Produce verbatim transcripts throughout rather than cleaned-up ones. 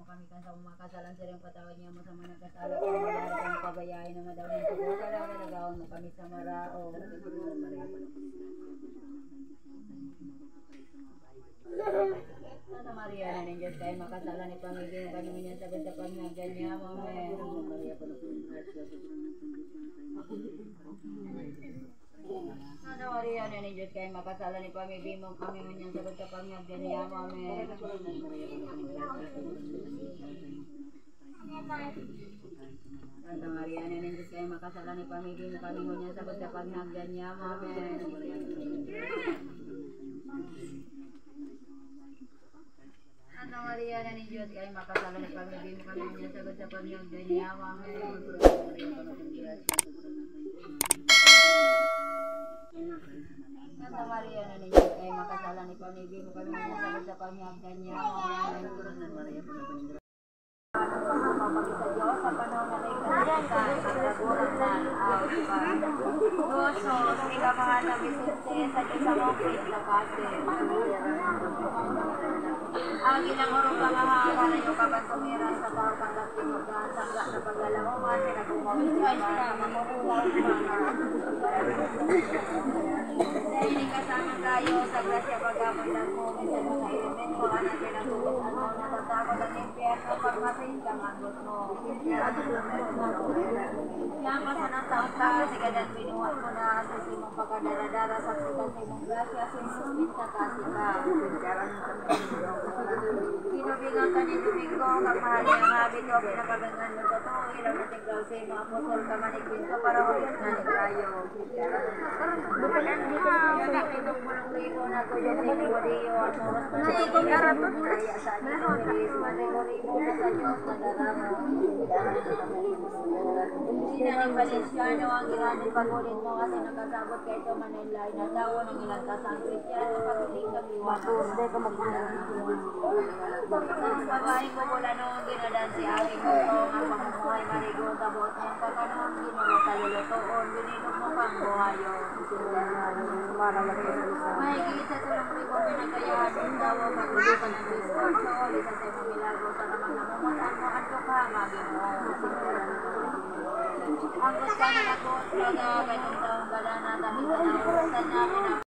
kami kan sa makasalan sa iyong patawad niya mo sa mga nagkasala sa mga kang pabayain na madawin ko ko kala nagawon mo kami sa marao. Santa Maria na ng Diyos kayo makasalan ni pamilya mo kami niya sagot sa pagnagan niya. Amen. Santa Maria na ng Diyos kayo makasalan ni pamilya mo kami niya sagot sa pagnagan niya. Amen. Santa Maria na ng Diyos kayo makasalan ni pamilya mo kami niya sagot sa pagnagan niya. Amen. Santa Maria na ng Diyos kayo makasalan ni pamilya mo kami niya sagot sa pagnagan niya. Amen. Santa Maria na ng Diyos kayo makasalan ni pamilya mo kami niya sagot sa pagnagan niya. Amen. Mapagisa Diyos sa panahon na nagkasitan sa kaguran na Dosos, ikaw mga nabisente sa Diyos ang okit na pati. Ang ilang urong kamahara na yung kabantumiran sa tao pagkaktimugan, sangga na paglalauman, pinagumawin siya na makukuha Dahil kasama tayo sa grasya pagkapundan mo, minsan mo sa element mo, anak pinagkukutan mo, natatakot ang impyerno, pagmasin kang anggot mo. Yan pa sa nang taong ka, sigadan binuhat mo na, sa simong pagkadaradara, sa sikan sa imong grasya, sinusumit ka kasi ka. Kinubigang ka ni Domingo, kang mahali ang habit o pinakagangan mo sa to, ilaw na tinggal sa imong apostol ka manigwin ko, para huyos na ni tayo. Kaya kitong pulang libo na kuyo sa Igurio at moros manigwin, kaya sa Igurio, manigwin na sa Diyos na daramo. Hindi na ng Valenciano ang iranin pagulit mo kasi nakasabot ka ito Manilay na daw ng ilang tasang Kristiano patuloy kang iwanan. Babae ko mula noong ginadan si aking utong ang pamumuhay marigo tabot niyang kakanong ginawa kalulutoon bininom mo pang buhayo. May gisa tulang ribo pinagayahan ng dawa pagulutan ng Kristo sa oli sa sa milagro sa namang namumutan mo at ka maging mo. Ang gusto na nagbuot talaga kaitong taong gala na tabi sa naurutan niya pinag-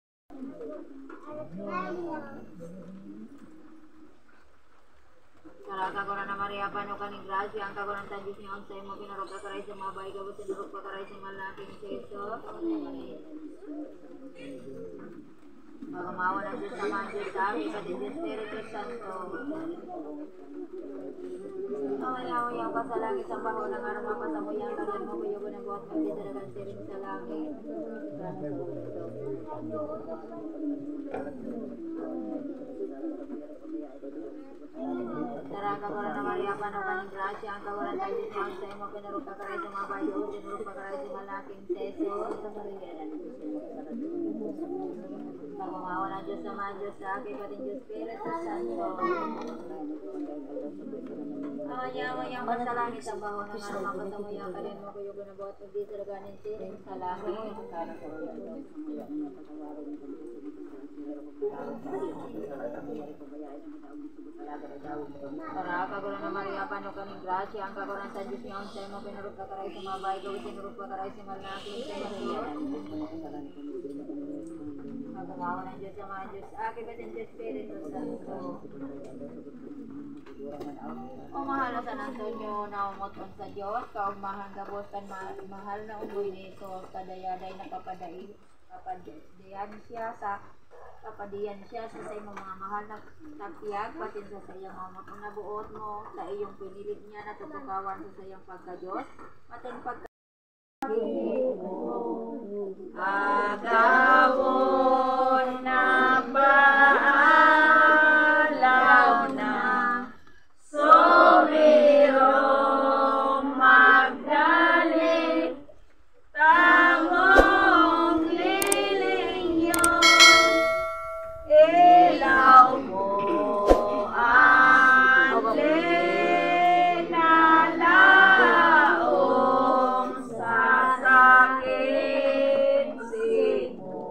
Sarang kagura na Maria pano kaning grasya ang kagura ng Diyos niya unsay mo pinarog ka karay sa mga bayi gabos sinurog pa karay sa malaking seso. Magamawa na Diyos naman Diyos sa amin pati Diyos Espiritu Santo. Awayaw yang pa sa langit sa baho ng arma pa sa muyang kanyang mabuyogo ng buhat magdidalagan siring sa langit. Sarang kagura na Maria pano kaning grasya ang kagura ng Diyos niya unsay mo pinarog ka karay sa mga bayi gabos sinurog pa karay sa malaking seso. Magmamawa ng Diyos sa mga Diyos sa akin, pati Diyos Espiritu Santo. Awaya-awaya pa sa langit sa baho ng arama pa sa muyang kalin mo kuyugo na buhat magdidalagan siring sa langit. Para kagulang na Maria pano kaning grasya ang kagulang sa Diyos niya unsay mo pinurog ka karay sa mga bayi gawin sinurog ka karay sa malaking seso. Magmamawa ng Diyos sa mga Diyos sa akin pati Diyos Espiritu Santo. O mahal na San Antonio na umuton sa Diyos, kaugmahan gabos kan ma mahal na umoy nito, kadayaday na kapadaig, kapadiyan siya sa kapadiyan siya sa sa iyong mga mahal na takiyag, pati sa sa iyong mga umuton na buot mo, sa iyong pinilit niya na tutukawan sa sa iyong pagka-Diyos, pati pagka Agawon na baalaw na Somero magdali Tangong liling yun Ilaw mo ang linalaong sasakit sino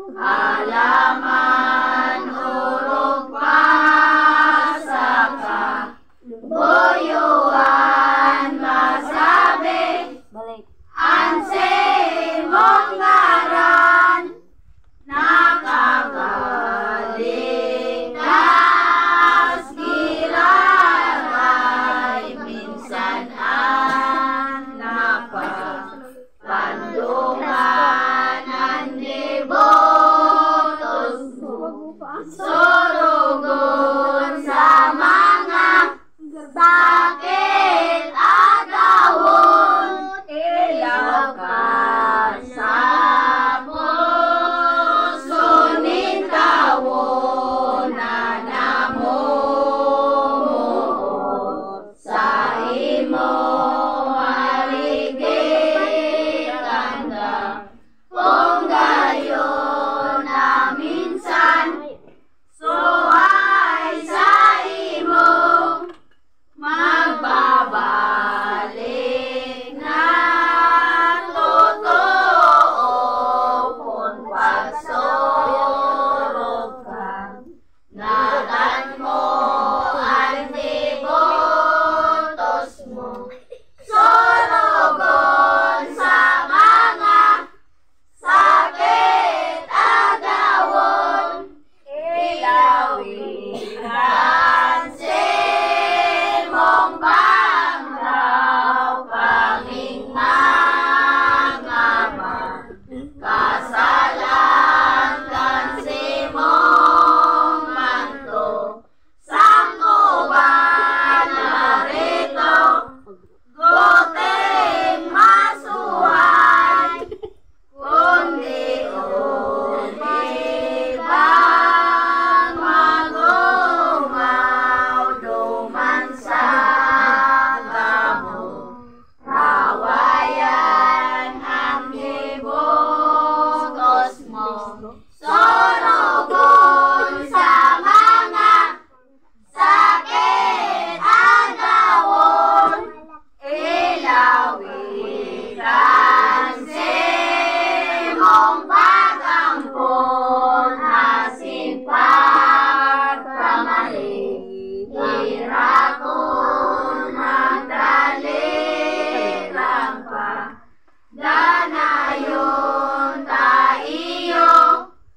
halaman huruf pasaka, buyuan masabi, anse mong ngaran, nakakaligtas giraray, minsan ang napapandungan ang debotos mo, surugon sa mga sakit agawon, ilaw ka sa puso nintawon na namumuot sa imo harigit hanggang kung gayon na minsan suway sa imo magbabalik na totoo kung pagsurog ka, nagan mo ang debotos mo, surugon sa mga sakit agawon, ilawihan sin mong bangraw, panging mga kasalangan si mong manto, sangkuban narito, guting masuhay, kundi ulit bang magumaw duman sa kamo, rawayan ang debotos mo, surugon sa mga sakit agawon, ilawihan sin mong pag-ampon, asin pagkamali, hirakon magdaliran pa, danayon ta iyo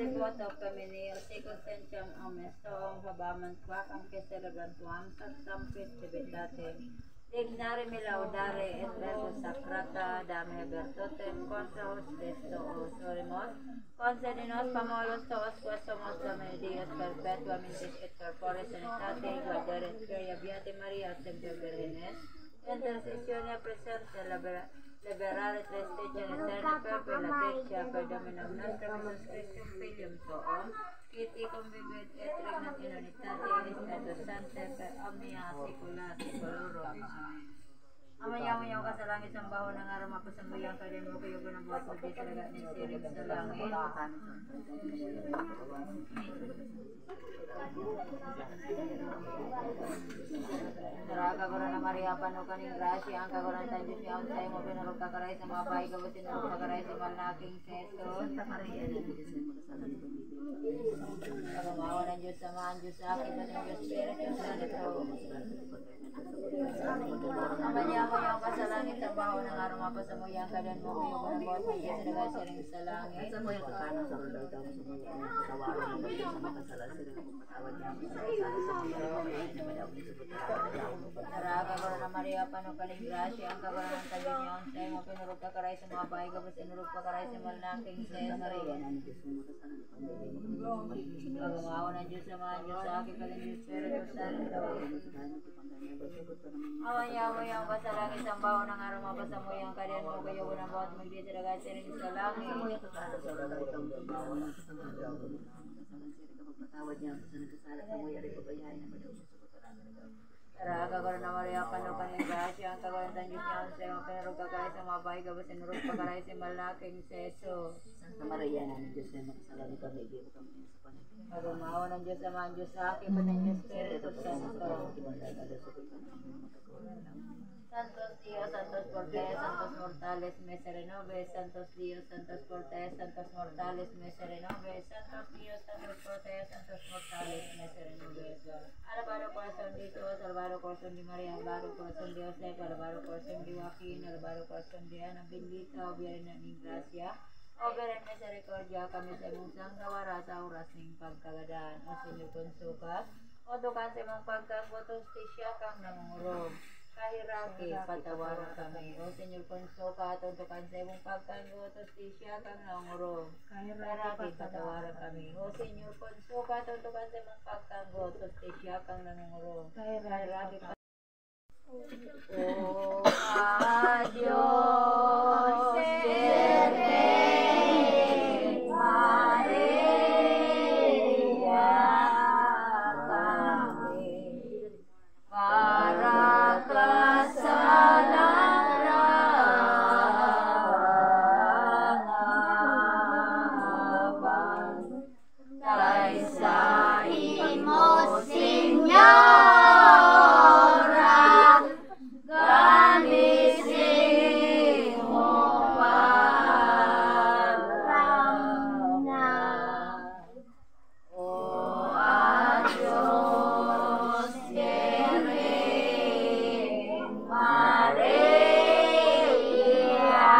voto femminil, si consentiam omnestum, habaman quacam que celebrantuam, sactam festivitate, dignare me laudare et verbo sacrata, dame virtutem contra os Christo os orimos, concedinos pamolos toos quas somos Domini Deus perpetua mentis et corpore sanitate, guardare et Beate Maria semper Virgines, intercessione presente liberare tristeccia eterna perpella teccia per Dominum nostrum Jesus Christum Filium Tuum, Iti convivit et regnat in unitate et Spiritus Sancte per omnia saecula saeculorum. Amaya-amaya ka sa langit, sambaho ng araw, mapasambuyang ka din mo kayo ng buhat mo di sa lagat ng sirig sa langit. Saraga ko na Maria, pano kaning grasya, ang kaguran tayo Diyos niya, unsay mo pinarog kakaray sa mga bahay, gabot sinarog kakaray sa malaking seso. Santa Maria, ng Diyos na magkasalan ko. Pagamawa ng Diyos sa mga Diyos sa akin, at ng Diyos Espiritu Santo. Amaya-amaya ka sa langit, sambaho ng araw, mapasambuyang ka din mo kayo ng buhat mo di sa lagat ng sirig sa langit. Sa mo yung kakano sa rulay daw sa mga kasawaran ng Diyos sa makasalan sila ng pagpatawad niya sa kasala sa mga kawain na madaw ni sa pagpatawad. Saraga ko na Maria, pano kaling grasya, ang kaguran ng tayo niya, unsay mo pinurog kakaray sa mga bahay, gabot sinurog kakaray sa malaking seso. Maria, ng Diyos na makasalan ng pagpatawad. Pagamawa ng Diyos sa mga Diyos sa akin, at ng Diyos Espiritu Santo. Amaya-amaya ka sa langit, sambaho ng araw, mapasambuyang ka din mo kayo ng buhat mo di sa lagat ng sirig sa langit. Pagpatawad niya sa nagkasala sa mga yari pabayahin na madaw sa pagpatawad. Saraga ko na Maria, pano kaling grasya, ang kaguran ng Diyos niya, unsay mo pinurog kakaray sa mga bahay, gabot sinurog kakaray sa malaking seso. Santa Maria, ng Diyos na makasalan ng kami, di mo kami sa panagin. Pagamawa ng Diyos sa mga Diyos sa akin, at ng Diyos Espiritu Santo. Santos Dios, Santos Portes, Santos Mortales, Misere Nobis, Santos Dios, Santos Portes, Santos Mortales, Misere Nobis, Santos Dios, Santos Portes, Santos Mortales, Misere Nobis. Alabado corazón de Dios, alabado corazón de María, alabado corazón de José, alabado corazón de Joaquín, alabado corazón de Ana bendita, o Virgen en gracia, o Virgen misericordia, kami sa mong sanggawara sa oras ng pagkagadaan, o Senyor konsukas, o dukan sa mong pagkagotos, tisya kang nangungurog. Kahiraki, patawara kami. O Senyor konsuka, tuntukan sa mong pagkagotos, tisya kang nangungurog. Kahiraki, patawara kami. O Senyor konsuka, tuntukan sa mong pagkagotos, tisya kang nangungurog. Kahiraki, patawara. O Adios, Virgen Maria, kami para kasalangan kaysa imo, Senyora, kami simo paramna. O Adios, Virgen Maria,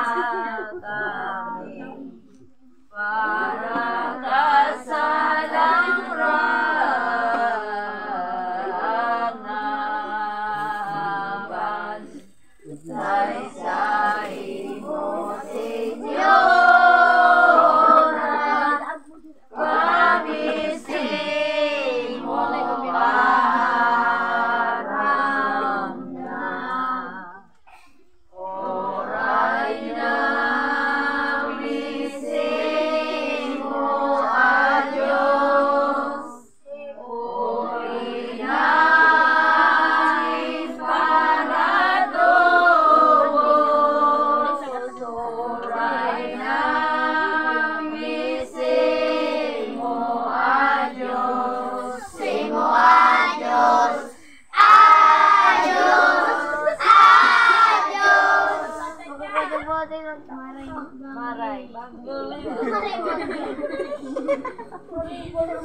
kami para kasalangan kaysa imo, Senyora, kami simo paramna. Oray namin simo, Adios, uri nais panatubos. Oray namin simo, Adios, simo, Adios, Adios, Adios. Maray.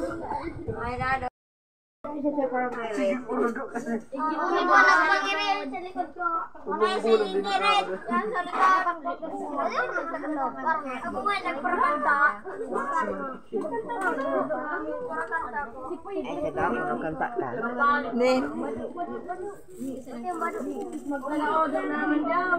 May nado. Isa sa para may. Puro do ka. sa likod ko. Wala si Ingrid. Yan sa likod. Ayaw naman sa doktor. Ako nga nagparakanta. Ay, sa dami ng kanta ka. Nin. Mag-order naman daw.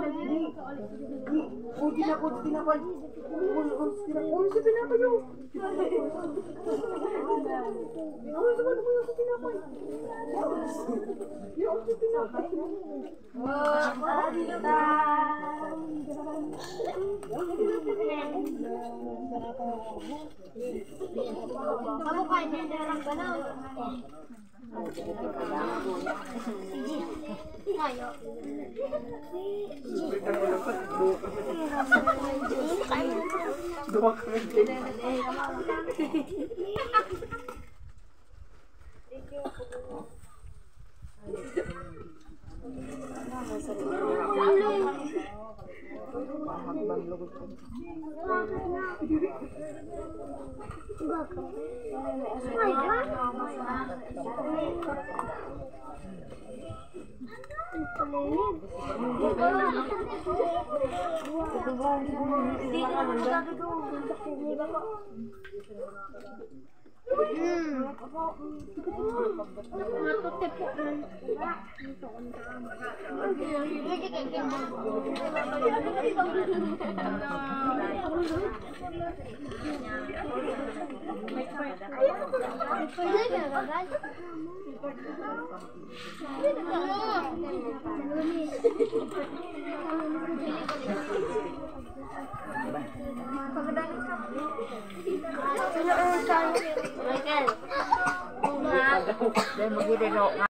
Kamu kain yang darah banal. Ayo. Then, mag-i-reno